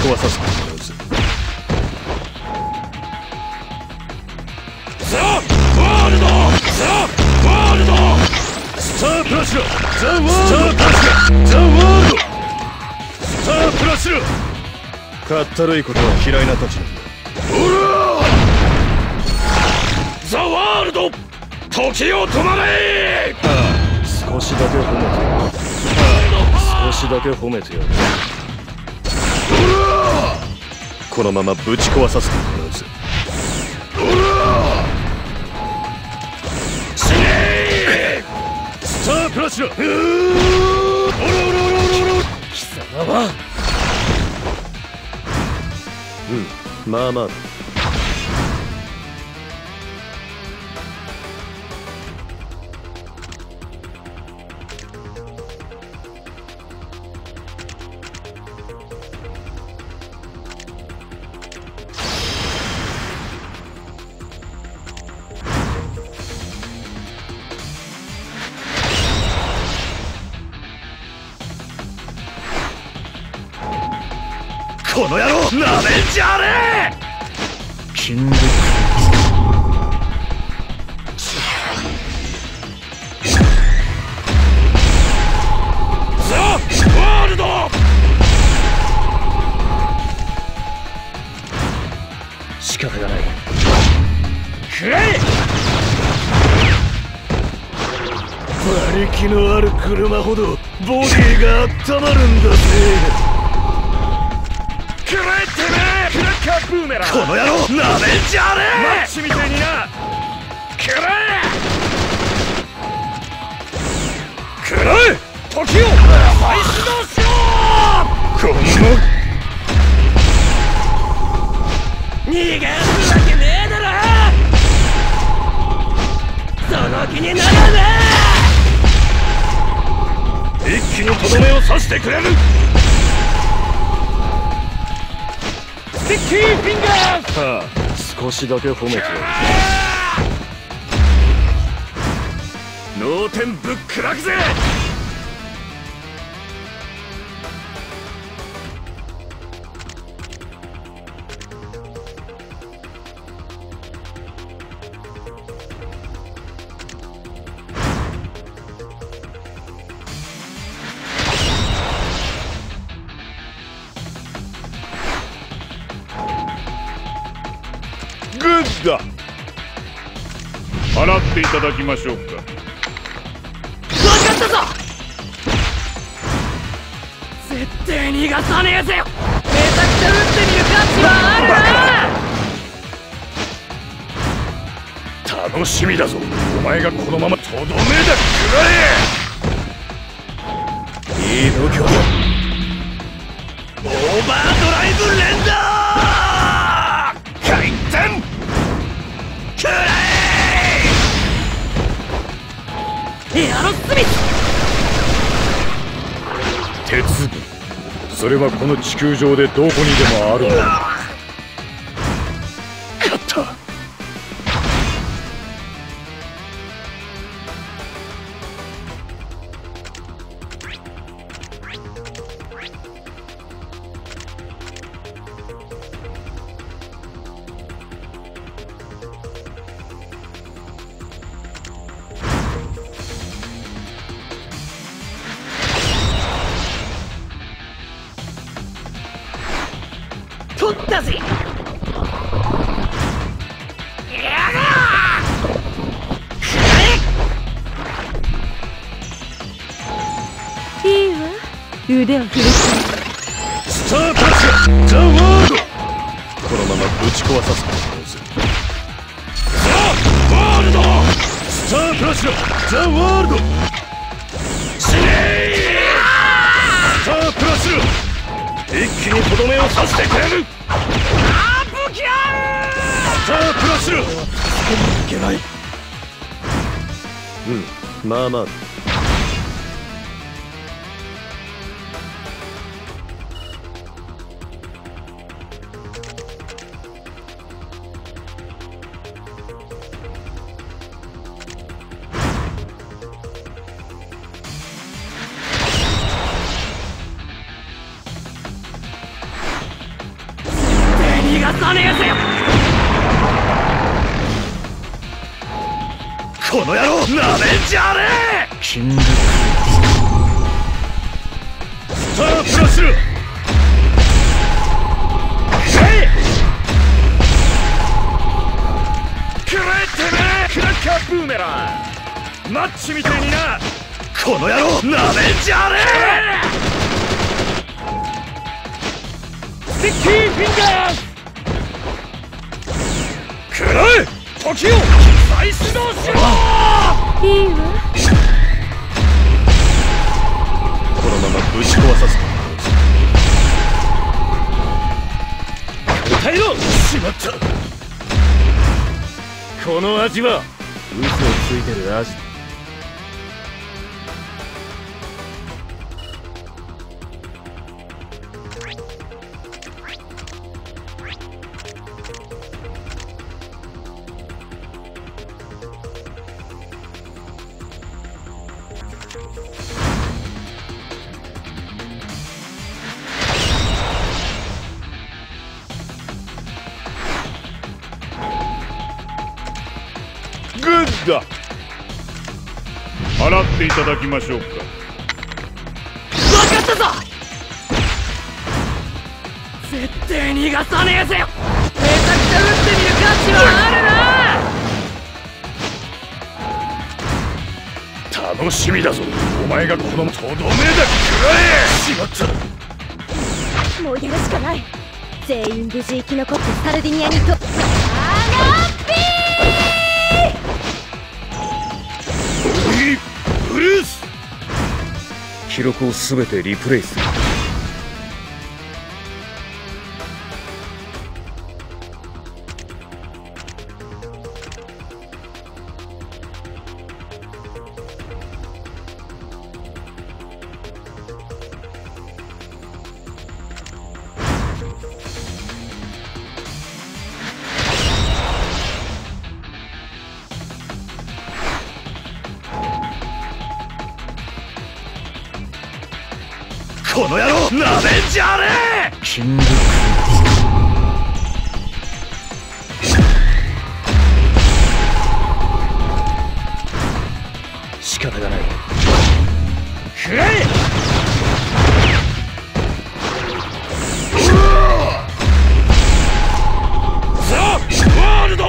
壊させてもらうぜ。ザ・ワールド、ザ・ワールド、スタープラチナ、ザ・ワールド、スタープラチナ、ザ・ワールド、スタープラチナ。かったるいことは嫌いなたちなんだ。おらザ・ワールド、時を止まれ。少しだけ褒めてやる。少しだけ褒めてやる。このままぶち壊させてもらうぜ。死ねースタープラチナ。おらおらおらおらおら。貴様はまあまあだ。この野郎、なめんじゃねえ。キングクザ・ワールド。仕方がない。くらえ。馬力のある車ほどボディが温まるんだぜ。くらえてめえ、クラッカーブーメラン。この野郎、なめんじゃねえ。マッチみたいにな。くらえくらえ。時を再始動しろ。こんな逃がすわけねえだろ。その気にならねえ。一気にとどめを刺してくれる。スティッキーフィンガー。はあ、少しだけ褒めてやる。脳天ぶっ砕くぜ。グッだ。払っていただきましょうか。分かったぞ。絶対逃がさねえぜ。めちゃくちゃ撃ってみる価値はあるな。楽しみだぞ。お前がこのままとどめだ。くらえ。いい度胸だ。オーバードライブ連打。回転。くらえ。エアロスミス。鉄分、それはこの地球上でどこにでもあるんだ。勝った。取ったぜ。 いいわ、腕を振るってスタープラチナ、ザ・ワールド。このままぶち壊させてもらうぜ。ザ・ワールド、スタープラチナ、ザ・ワールド。死ねー。スタープラチナ、一気にとどめを刺してくれる。あー、ブキャー。スタープラチナ、助けにいけない。まあまあ。 逃がさねえぜよ。 この野郎なめんじゃねえ。キングスタープラッシュ。くれてめえクラッカーブーメランマッチみたいにな。この野郎なめんじゃねえ。スティッキーフィンガーズ。くらえ時を再始動しろ。 いいわ。 このままぶち壊させて答えろ。しまった。この味は嘘をついてる味。グッド。払っていただきましょうか。 分かったぞ。絶対逃がさねえぜよ。めちゃくちゃ打ってみる価値はあるな。楽しみだぞ。お前がこのとどめだけ食らえ。しまった。 もうやるしかない。全員無事生き残ってサルディニアにとアナピー。 ブルース。記録をすべてリプレイする。この野郎なめんじゃねえ。キングク仕方がない。くらえ。ザ・ワールド。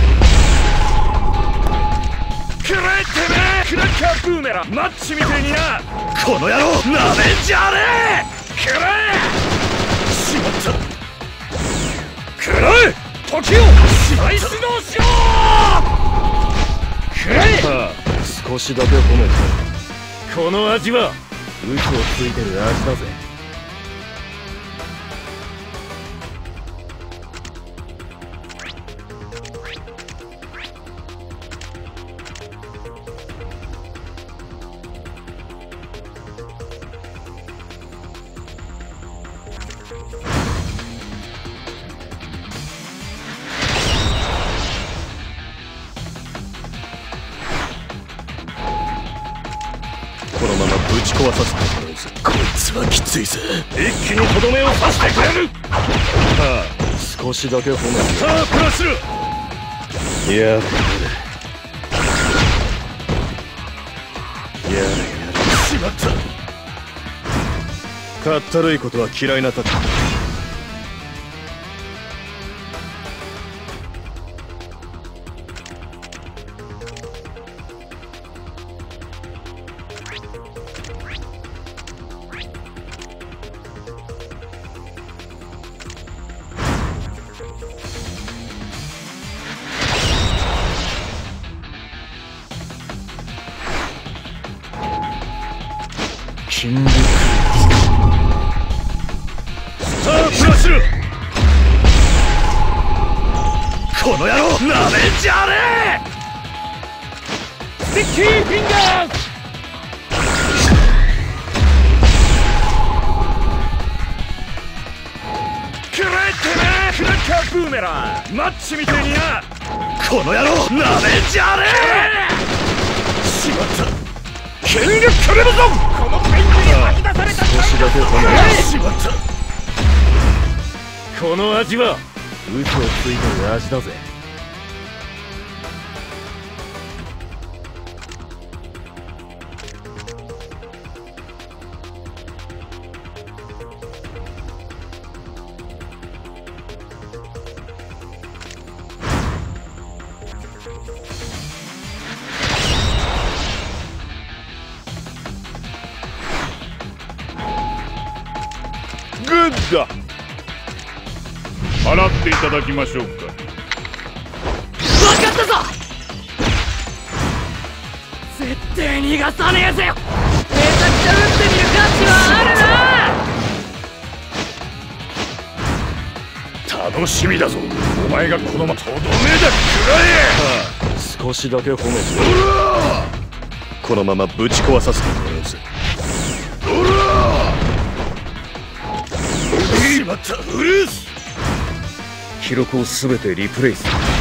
くらえてめえクラッカーブーメランマッチみたいにな。この野郎なめんじゃねえ。くらえ。しまった。くらえ時を再始動しろ。くらえ。少しだけ褒めて。この味は嘘をついてる味だぜ。このままぶち壊させてもらうぞ。こいつはきついぜ。一気にとどめを刺してくれる。ああ、少しだけ褒める。さあプラスル。やれやれしまった。かったるいことは嫌いなたち。キングクスタープラッシュ。この野郎なめんじゃねえ。スティッキーフィンガーズ。くらえてめえクラッカーブーメランマッチみたいにな。この野郎なめんじゃねえ。しまった。権力くれるぞ。このペンギンに吐き出された少しだけ褒め。しまった。この味は嘘をついてる味だぜ。グッド。払っていただきましょうか。 分かったぞ。絶対逃がさねえぜよ。めちゃくちゃ撃ってみる価値はあるな。 楽しみだぞ。お前がこのままとどめだ。食らえ。少しだけ褒めて。このままぶち壊させてもらうぜ。しまった。うるす。記録を全てリプレイする。